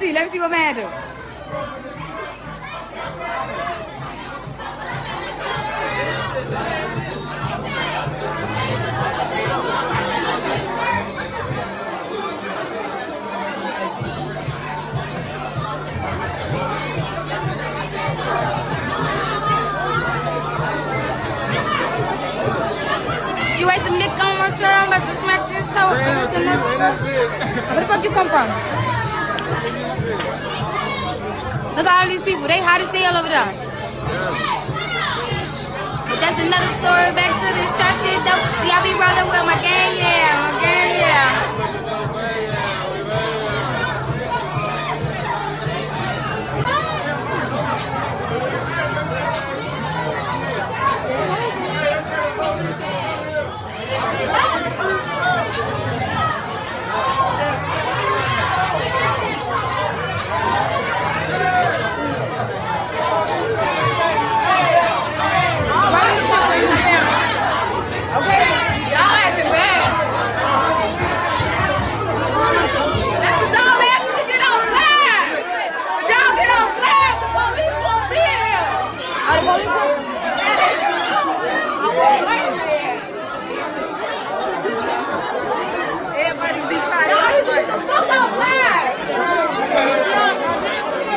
see. Let me see what man do. You ate some lick on my shirt. I'm about to smash this toe. Where the fuck you come from? Look at all these people. They hot as hell over there. But that's another story. Back to this shot shit though. See, I be rolling with my gang, yeah. My gang, yeah.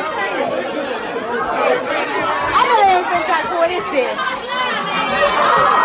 I know they ain't gonna try to pull this shit.